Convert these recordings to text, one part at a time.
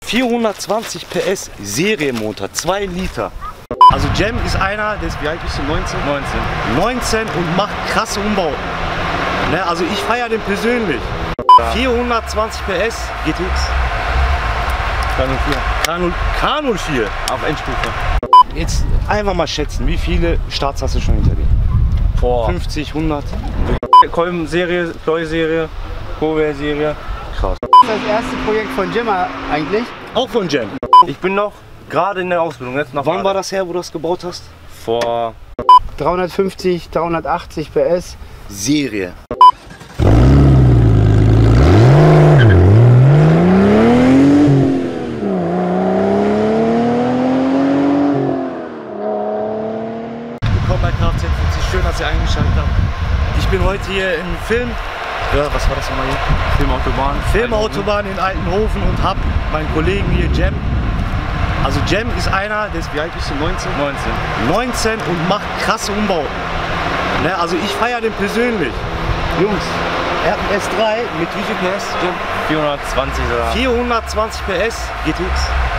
420 PS Serienmotor, 2 Liter. Also Cem ist einer, der ist, wie alt bist du, 19? 19 und macht krasse Umbauten. Ne, also ich feiere den persönlich. 420 PS GTX. K04 auf Endstufe. Jetzt einfach mal schätzen, wie viele Starts hast du schon hinter dir? Vor 50, 100? Kolben-Serie, Ploy-Serie, Cover-Serie. Krass. Das ist das erste Projekt von Cem eigentlich. Auch von Cem. Ich bin noch gerade in der Ausbildung. Jetzt noch Wann war das her, wo du das gebaut hast? Vor 350, 380 PS. Serie. Willkommen bei Kfz. Schön, dass ihr eingeschaltet habt. Ich bin heute hier im Film. Ja, was war das nochmal hier? Filmautobahn in Altenhofen und hab meinen Kollegen hier Cem. Also Cem ist einer, der ist, wie alt bist du, 19? 19 und macht krasse Umbauten. Ne, also ich feiere den persönlich. Jungs, er hat einen S3 mit wie viel PS, Cem? 420 sogar. 420 PS GTX.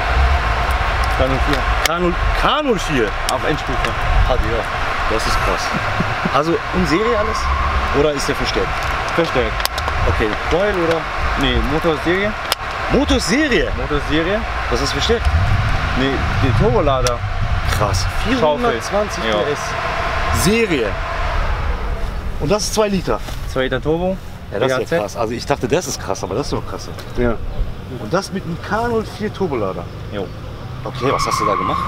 K04 Auf Endstufe. Hat ja, das ist krass. Also und Serie alles? Oder ist der verstärkt? Verstärkt. Okay, Coil oder? Nee, Motorserie. Motorserie? Motorserie. Das ist verstärkt? Nee, die Turbolader. Krass. 420 Ja. PS. Serie. Und das ist 2 Liter. 2 Liter Turbo. Ja, das ist BHZ. ja krass. Also ich dachte, das ist krass, aber das ist noch krasser. Ja. Und das mit einem K04 Turbolader. Jo. Okay, was hast du da gemacht?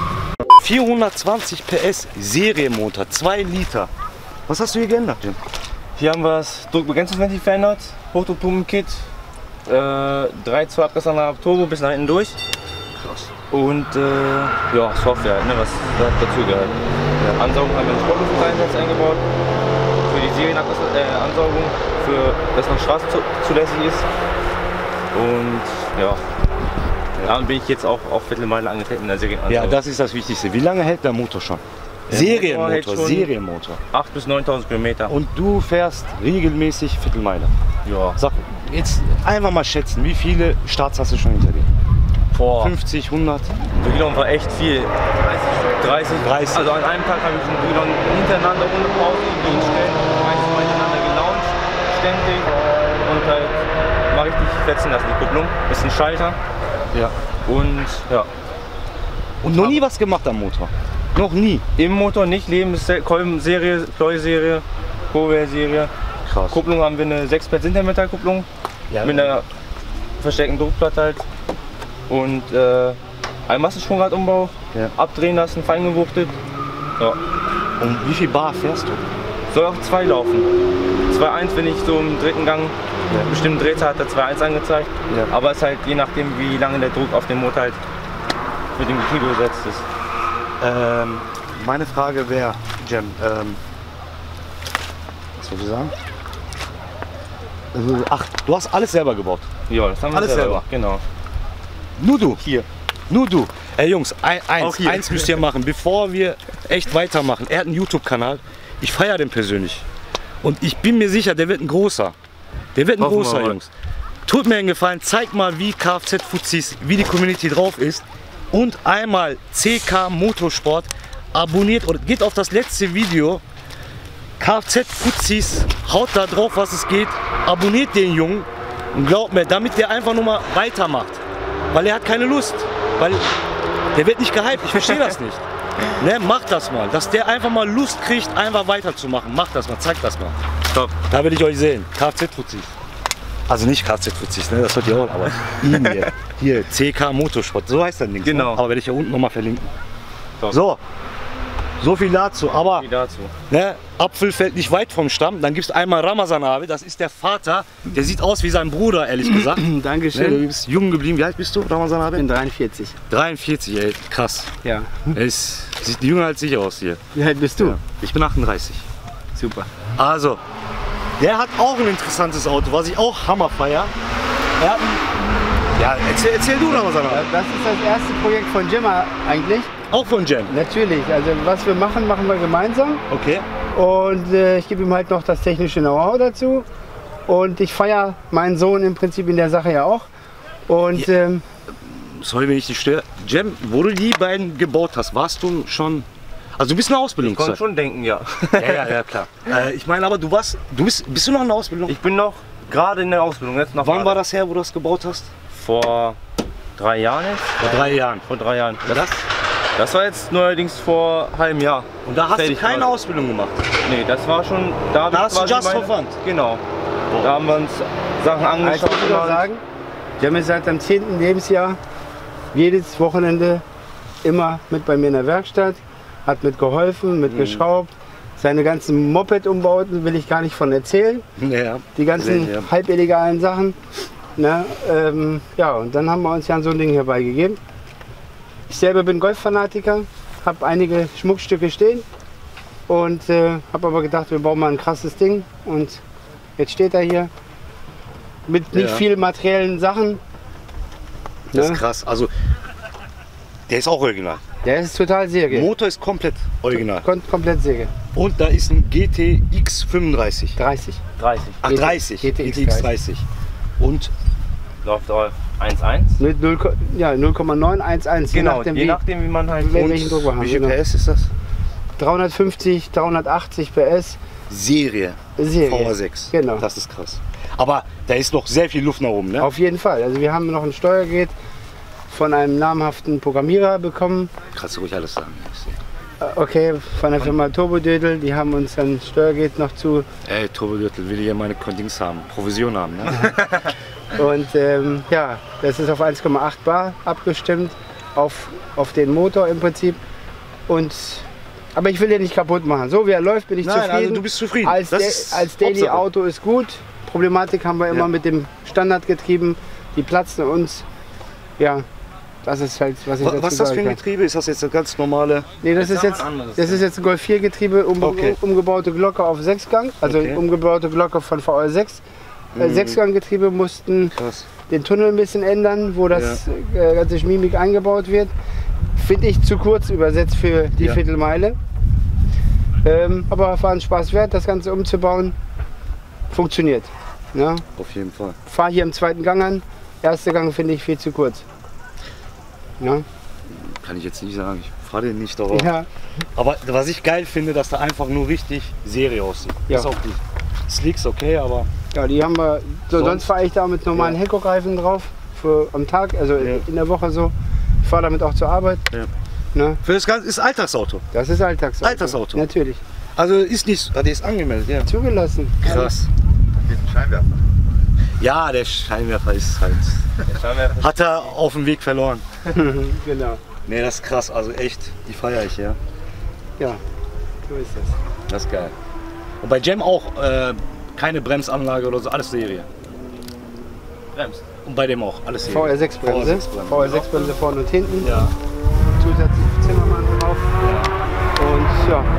420 PS Serienmotor, 2 Liter. Was hast du hier geändert, Cem? Hier haben wir das Druckbegrenzungsventil verändert. Hochdruckpumpenkit. 3-2 Abgasanlage Turbo bis nach hinten durch. Krass. Und ja, Software, ne, was dazu gehört. Ja. Ansaugung haben wir einen Sportlufteinsatz eingebaut. Für die Serienansaugung, für dass noch Straße zulässig ist. Und ja, dann bin ich jetzt auch auf Viertelmeile angetreten in der Serienansaugung. Ja, das ist das Wichtigste. Wie lange hält der Motor schon? Der Motor hält schon Serienmotor. 8.000 bis 9.000 Kilometer. Und du fährst regelmäßig Viertelmeile. Ja. Sag, jetzt einfach mal schätzen, wie viele Starts hast du schon hinter dir? Vor 50, 100? Drillon war echt viel. 30. Also an einem Tag habe ich schon Drillon hintereinander ohne Pause hinstellen. Meistens mal hintereinander gelauncht, ständig. Und halt mal richtig fetzen lassen, die Kupplung. Bisschen Schalter. Ja. Und ja. Und noch nie was gemacht am Motor? Noch nie? Im Motor nicht, Kolben-Serie, Ploy-Serie, Cover-Serie. Krass. Kupplung haben wir eine 6-Pad Intermetall-Kupplung. Ja, mit einer verstärkten Druckplatte halt. Und ein Massensprungradumbau, ja. Abdrehen lassen, fein gewuchtet. Ja. Und wie viel Bar fährst du? Soll auch 2 laufen. 2.1, wenn ich so im dritten Gang bestimmten Drehzahl hat er 2.1 angezeigt. Ja. Aber es ist halt je nachdem, wie lange der Druck auf dem Motor halt mit dem Getriebe gesetzt ist. Meine Frage wäre, Cem, was soll ich sagen? Also, ach, du hast alles selber gebaut? Ja, das haben wir Alles selber? gemacht, genau. Nur du? Hier. Nur du? Ey Jungs, eins müsst ihr machen, bevor wir echt weitermachen. Er hat einen YouTube-Kanal, ich feiere den persönlich. Und ich bin mir sicher, der wird ein großer. Der wird ein Hoffen wir großer, mal. Jungs. Tut mir einen Gefallen, zeigt mal, wie Kfz-Fuzis, wie die Community drauf ist. Und einmal CK Motorsport, abonniert oder geht auf das letzte Video. Kfz-Fuzis, haut da drauf, was es geht. Abonniert den Jungen und glaubt mir, damit der einfach nur mal weitermacht. Weil er hat keine Lust. Weil der wird nicht gehypt, ich verstehe das nicht. Ne, macht das mal, dass der einfach mal Lust kriegt, einfach weiterzumachen. Macht das mal, zeigt das mal. Top. Da will ich euch sehen. Kfz-Fuzis. Also nicht Kfz-Fuzis, ne? Das hört ihr auch, aber ihn hier. Hier, CK Motorsport, so heißt das Ding. Genau. Ne? Aber werde ich ja unten nochmal verlinken. Top. So viel dazu. Aber Wie dazu. ne, Apfel fällt nicht weit vom Stamm. Dann gibt es einmal Ramazan abi, das ist der Vater. Der sieht aus wie sein Bruder, ehrlich gesagt. Ne, Dankeschön. du bist jung geblieben. Wie alt bist du, Ramazan abi? Ich bin 43. 43, ey, krass. Ja. Sieht jünger als ich aus hier. Wie alt bist du? Ja. Ich bin 38. Super. Also, der hat auch ein interessantes Auto, was ich auch Hammer feier. Er hat ein, ja, erzähl du Ramazan abi. Das ist das erste Projekt von Cem eigentlich. Auch von Cem. Natürlich. Also was wir machen, machen wir gemeinsam. Okay. Und ich gebe ihm halt noch das technische Know-how dazu. Und ich feiere meinen Sohn im Prinzip in der Sache ja auch. Und sorry, wenn ich dich störe. Cem, wo du die beiden gebaut hast, warst du schon... Also du bist in der Ausbildung. Ich konnte schon denken, ja. Ja, klar. Ich meine aber, bist du noch in der Ausbildung? Ich bin noch gerade in der Ausbildung. Jetzt noch Wann war das her, wo du das gebaut hast? Vor 3 Jahren jetzt. Vor 3 Jahren. Vor 3 Jahren. Das? Das war jetzt neuerdings vor halbem Jahr. Und da hast Fertig du keine gerade. Ausbildung gemacht? Nee, das war schon... Da hast du just for fun? Genau. Da haben wir uns Sachen Also angeschaut. ich würde sagen, Cem ist seit dem 10. Lebensjahr jedes Wochenende immer mit bei mir in der Werkstatt, hat mitgeholfen, mitgeschraubt. Seine ganzen Moped-Umbauten will ich gar nicht von erzählen. Ja. Die ganzen Ja. halbillegalen Sachen. Ne? Ja, und dann haben wir uns ja so ein Ding herbeigegeben. Ich selber bin Golffanatiker, habe einige Schmuckstücke stehen und habe aber gedacht, wir bauen mal ein krasses Ding. Und jetzt steht er hier mit nicht Ja. viel materiellen Sachen. Das Ne? ist krass. Also, der ist auch original. Der ist total Säge. Motor ist komplett original. Komplett Säge. Und da ist ein GTX 35. 30. 30. Ach, 30. GTX 30. Und Läuft auf 1,1. Mit 0,911. Genau, je nachdem wie man halt... welchen Druck wir haben. wie viel Genau. PS ist das? 350, 380 PS. Serie. Serie. VR6. Genau. Das ist krass. Aber da ist noch sehr viel Luft nach oben, ne? Auf jeden Fall. Also wir haben noch ein Steuergerät von einem namhaften Programmierer bekommen. Kannst du ruhig alles sagen. Okay, von der Firma Turbodödel. Die haben uns ein Steuergerät noch zu. Ey, Turbogürtel will ja meine Dings haben, Provision haben, ne? Und ja, das ist auf 1,8 Bar abgestimmt, auf den Motor im Prinzip. Aber ich will den nicht kaputt machen. So wie er läuft, bin ich Nein, zufrieden. also du bist zufrieden. Als Das ist Daily Hauptsache. Auto ist gut. Problematik haben wir immer Ja. mit dem Standardgetrieben. Die platzen uns. Ja, das ist halt, was ich dazu Was ist das für sagen ein kann. Getriebe? Ist das jetzt ein ganz normale? Nee, das ist haben wir jetzt, ein anderes. das ist jetzt ein Golf 4 Getriebe, Okay. umgebaute Glocke auf 6-Gang. Also Okay. umgebaute Glocke von VR6. 6-Gang-Getriebe mussten Krass. den Tunnel ein bisschen ändern, wo das ganze Mimik eingebaut wird. Finde ich zu kurz übersetzt für die Ja. Viertelmeile. Aber war ein Spaß wert, das Ganze umzubauen. Funktioniert. Ja. Auf jeden Fall. Fahr hier im 2. Gang an. Erster Gang finde ich viel zu kurz. Ja. Kann ich jetzt nicht sagen. Ich fahre den nicht darauf. Ja. Aber was ich geil finde, dass da einfach nur richtig Serie aussieht. Ja. Ist auch die Slicks okay, aber Ja, die haben wir. So, sonst Sonst- fahre ich da mit normalen Ja. Hankook-Reifen drauf. Für am Tag, also Ja. in der Woche so. Ich fahre damit auch zur Arbeit. Ja. Ne? für das Ganze ist Alltagsauto. Das ist Alltagsauto. Alltagsauto. Natürlich. Also ist nicht, der ist angemeldet, ja. Zugelassen. Krass. Diesen Scheinwerfer. Ja, der Scheinwerfer ist halt, hat er auf dem Weg verloren. Genau. Nee, das ist krass, also echt, die feiere ich, ja. Ja, so ist das. Das ist geil. Und bei Cem auch keine Bremsanlage oder so, alles Serie. Bremst. Und bei dem auch, alles Serie. VR6-Bremse. VR6-Bremse. VR6-Bremse vorne und hinten. Ja. Zusätzlich Zimmermann drauf. Und ja.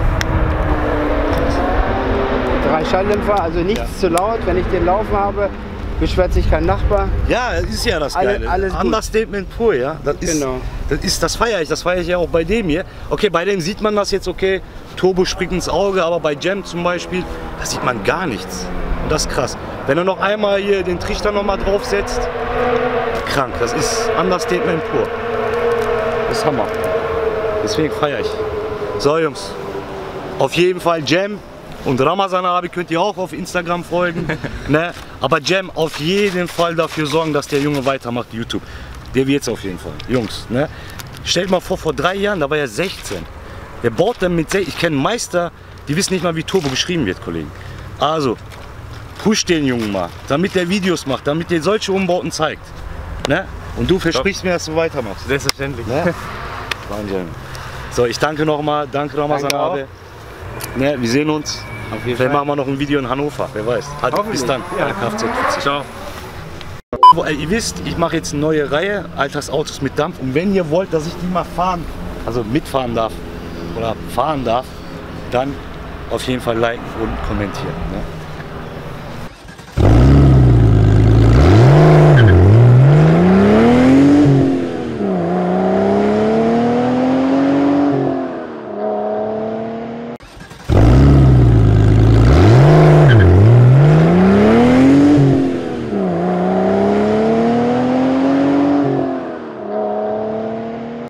3 Schalldämpfer, also nichts zu laut. Wenn ich den laufen habe, beschwert sich kein Nachbar. Ja, das ist ja das Geile. Alles gut. Understatement pur, ja. Das ist, Genau. das feiere ich ja auch bei dem hier. Okay, bei dem sieht man das jetzt, okay, Turbo springt ins Auge, aber bei Cem zum Beispiel, da sieht man gar nichts. Und das ist krass. Wenn er noch einmal hier den Trichter noch mal draufsetzt, krank. Das ist Understatement pur. Das ist Hammer. Deswegen feiere ich. So Jungs, auf jeden Fall Cem und Ramazan Abi könnt ihr auch auf Instagram folgen. Ne? Aber Cem, auf jeden Fall dafür sorgen, dass der Junge weitermacht YouTube. Der wird's auf jeden Fall. Jungs, ne? Stellt mal vor 3 Jahren, da war er 16. Der baut dann mit 16. Ich kenne Meister, die wissen nicht mal, wie Turbo geschrieben wird, Kollegen. Also, push den Jungen mal, damit der Videos macht, damit der solche Umbauten zeigt. Ne? Und du versprichst mir, dass du weitermachst. Selbstverständlich. Ne? Wahnsinn. So, ich danke nochmal. Danke Ramazan Danke auch. Abi. Ne, wir sehen uns. Auf jeden Vielleicht machen wir noch ein Video in Hannover, wer weiß. Bis Hoffentlich. dann. Ja. Alle Kfz. Ciao. Ihr wisst, ich mache jetzt eine neue Reihe, Alltagsautos mit Dampf. Und wenn ihr wollt, dass ich die mal fahren, also mitfahren darf oder fahren darf, dann auf jeden Fall liken und kommentieren. Ne?